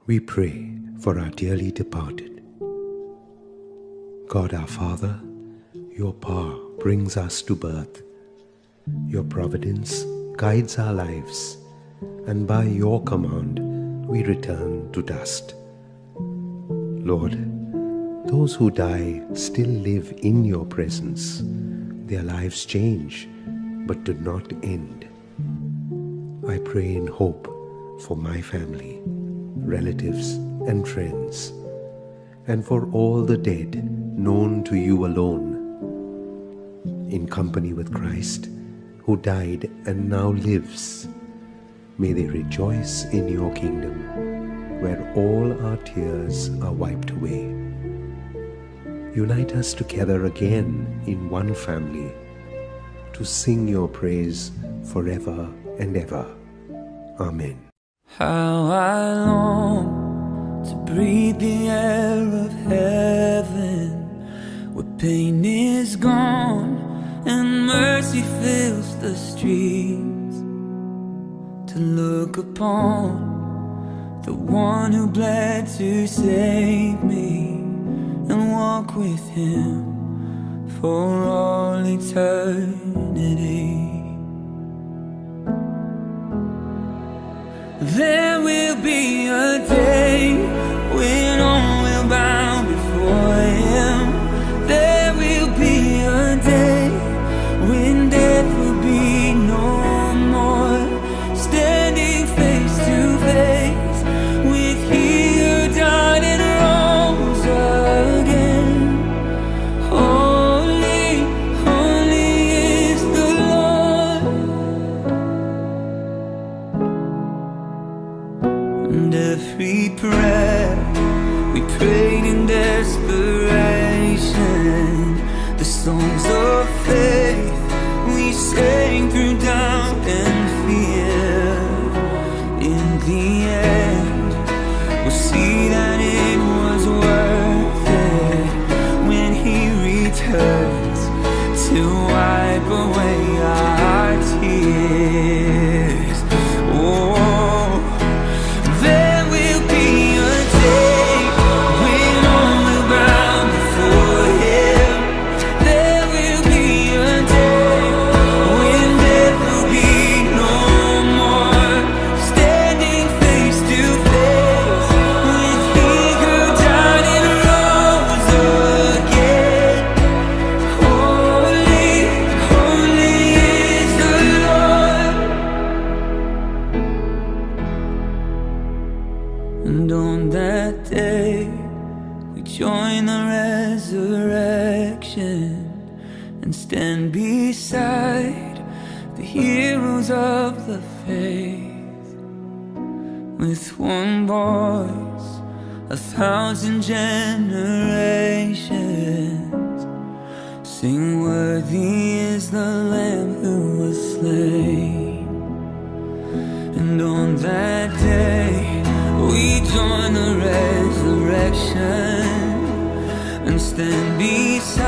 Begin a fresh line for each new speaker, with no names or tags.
We pray for our dearly departed. God our Father, your power brings us to birth. Your providence guides our lives, and by your command we return to dust. Lord, those who die still live in your presence. Their lives change, but do not end. I pray in hope for my family, relatives and friends, and for all the dead known to you alone. In company with Christ, who died and now lives, may they rejoice in your kingdom, where all our tears are wiped away. Unite us together again in one family, to sing your praise forever and ever. Amen.
How I long to breathe the air of heaven, where pain is gone and mercy fills the streets, to look upon the one who bled to save me and walk with him for all eternity. There will be a day when all will bow before him. There will be a day when death will be no more, standing face to face with he who died and rose again. Holy, holy is the Lord. And every prayer we prayed in desperation, the songs of faith we sang through doubt and fear, in the end we'll see that it was worth it when he returns to wipe away our tears. Oh, there will be a day when all will bow before him. There will be a day when death will be no more, standing face to face with he who died and rose again. Holy, holy is the Lord. And on that day we join the resurrection and stand beside the heroes of the faith. With one voice, 1,000 generations sing, worthy is the Lamb who was slain. And on that day we join the resurrection and stand beside